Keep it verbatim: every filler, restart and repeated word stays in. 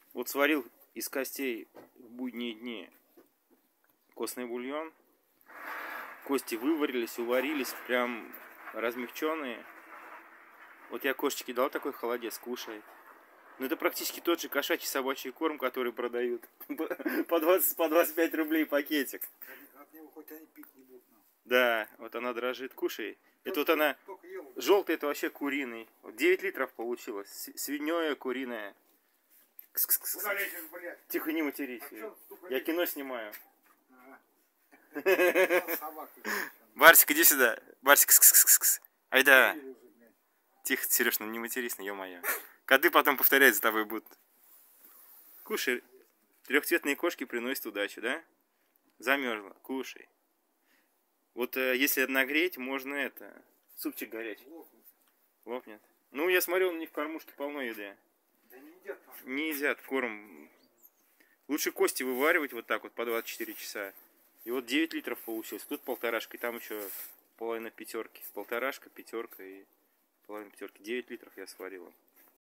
Вот сварил из костей в будние дни костный бульон. Кости выварились, уварились, прям размягченные. Вот я кошечке дал такой холодец, кушай. Ну это практически тот же кошачий собачий корм, который продают. По двадцать, по двадцать пять рублей пакетик. От него хоть они пить не будут. Да, вот она дрожит, кушай. Это вот она, желтый, это вообще куриный. девять литров получилось. Свинье куриное. Кс -кс -кс -кс. Лезешь, блядь? Тихо, не матерись. А я кино снимаю. Ага. Барсик, иди сюда. Барсик, кс -кс -кс -кс. Айда. Тихо, Сереж, ну не матерись, ну ё-моё. Коты потом повторять за тобой будут. Кушай. Трехцветные кошки приносят удачу, да? Замерзла. Кушай. Вот э, если нагреть, можно это. Супчик горячий. Лопнет. Ну, я смотрю, у них в кормушке полно еды. Да не едят. Не едят корм. Лучше кости вываривать вот так вот по двадцать четыре часа. И вот девять литров получилось. Тут полторашка, и там еще половина пятерки. Полторашка, пятерка и половина пятерки. девять литров я сварила.